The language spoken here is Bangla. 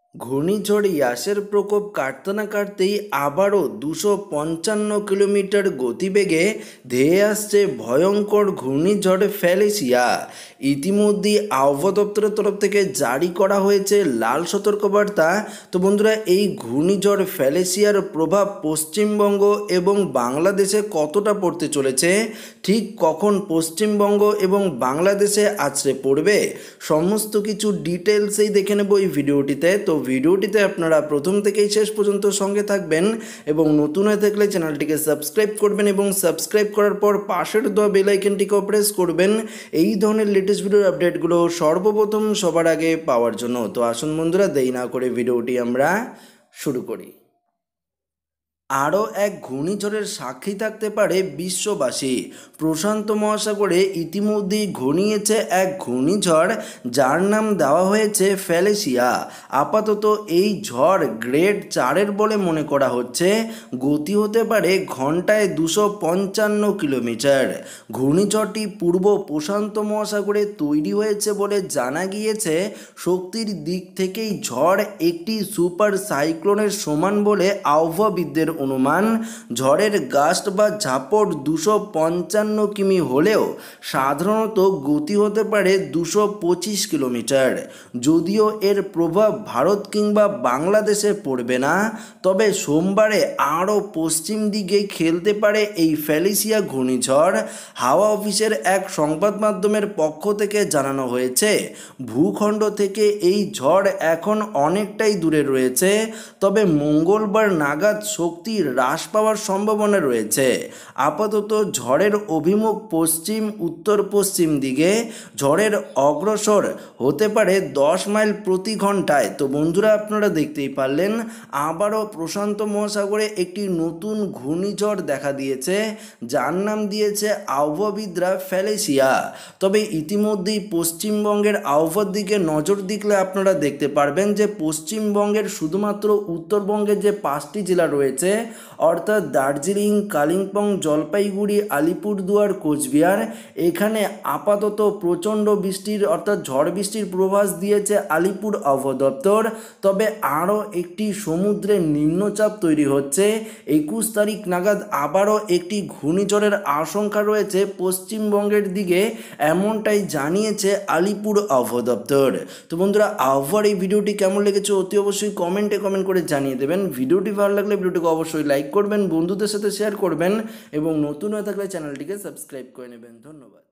ঘূর্ণিঝড় ইয়াসের প্রকোপ কাটতে না কাটতেই আবারও 255 কিলোমিটার গতিবেগে ধেয়ে আসছে ভয়ঙ্কর ঘূর্ণিঝড় ফেলিসিয়া। ইতিমধ্যেই আবহাওয়া দপ্তরের তরফ থেকে জারি করা হয়েছে লাল সতর্কবার্তা। তো বন্ধুরা, এই ঘূর্ণিঝড় ফেলিসিয়ার প্রভাব পশ্চিমবঙ্গ এবং বাংলাদেশে কতটা পড়তে চলেছে, ঠিক কখন পশ্চিমবঙ্গ এবং বাংলাদেশে আছড়ে পড়বে, সমস্ত কিছু ডিটেলসেই দেখে নেব এই ভিডিওটিতে। তো ভিডিওটিতে আপনারা প্রথম থেকেই শেষ পর্যন্ত সঙ্গে থাকবেন এবং নতুন হয়ে থাকলে চ্যানেলটিকে সাবস্ক্রাইব করবেন এবং সাবস্ক্রাইব করার পর পাশের দেওয়া বেল আইকনটিকেও প্রেস করবেন এই ধরনের লেটেস্ট ভিডিওর আপডেটগুলো সর্বপ্রথম সবার আগে পাওয়ার জন্য। তো আসুন বন্ধুরা, দেরি না করে ভিডিওটি আমরা শুরু করি। আরও এক ঘূর্ণিঝড়ের সাক্ষী থাকতে পারে বিশ্ববাসী। প্রশান্ত মহাসাগরে ইতিমধ্যেই ঘনিয়েছে এক ঘূর্ণিঝড়, যার নাম দেওয়া হয়েছে ফেলিসিয়া। আপাতত এই ঝড় গ্রেড 4-এর বলে মনে করা হচ্ছে। গতি হতে পারে ঘন্টায় 255 কিলোমিটার। ঘূর্ণিঝড়টি পূর্ব প্রশান্ত মহাসাগরে তৈরি হয়েছে বলে জানা গিয়েছে। শক্তির দিক থেকেই ঝড় একটি সুপার সাইক্লোনের সমান বলে আবহাওয়াবিদদের অনুমান। ঝড়ের গাস্ট বা ঝাপট 255 কিমি হলেও সাধারণত গতি হতে পারে 225 কিলোমিটার। যদিও এর প্রভাব ভারত কিংবা বাংলাদেশে পড়বে না, তবে সোমবারে আরও পশ্চিম দিকে খেলতে পারে এই ফেলিসিয়া ঘূর্ণিঝড়। হাওয়া অফিসের এক সংবাদ মাধ্যমের পক্ষ থেকে জানানো হয়েছে, ভূখণ্ড থেকে এই ঝড় এখন অনেকটাই দূরে রয়েছে, তবে মঙ্গলবার নাগাদ শক্তি হ্রাস পাওয়ার সম্ভাবনা রয়েছে। আপাতত ঝড়ের অভিমুখ পশ্চিম উত্তর পশ্চিম দিকে। ঝড়ের অগ্রসর হতে পারে 10 মাইল প্রতি ঘন্টায়। তো বন্ধুরা, আপনারা দেখতেই পারলেন আবারও প্রশান্ত মহাসাগরে একটি নতুন ঘূর্ণিঝড় দেখা দিয়েছে, যার নাম দিয়েছে আবহাওয়াবিদরা ফেলিসিয়া। তবে ইতিমধ্যেই পশ্চিমবঙ্গের আবহাওয়ার দিকে নজর দিলে আপনারা দেখতে পারবেন যে পশ্চিমবঙ্গের শুধুমাত্র উত্তরবঙ্গের যে 5টি জেলা রয়েছে, অর্থাৎ দার্জিলিং, কালিম্পং, জলপাইগুড়ি, আলিপুরদুয়ার, কোচবিহার, এখানে আপাতত প্রচণ্ড বৃষ্টির অর্থাৎ ঝড় বৃষ্টির পূর্বাভাস দিয়েছে আলিপুর আবহাওয়া দপ্তর। তবে আরও একটি সমুদ্রে নিম্নচাপ তৈরি হচ্ছে। 21 তারিখ নাগাদ আবারও একটি ঘূর্ণিঝড়ের আশঙ্কা রয়েছে পশ্চিমবঙ্গের দিকে, এমনটাই জানিয়েছে আলিপুর আবহাওয়া দপ্তর। তো বন্ধুরা, আবহাওয়ার এই ভিডিওটি কেমন লেগেছে অতি অবশ্যই কমেন্ট করে জানিয়ে দেবেন। ভিডিওটি ভালো লাগলে ভিডিওটিকে অবশ্যই লাইক করবেন, বন্ধুদের সাথে শেয়ার করবেন এবং নতুন হয়ে থাকলে চ্যানেলটিকে সাবস্ক্রাইব করে নেবেন। ধন্যবাদ।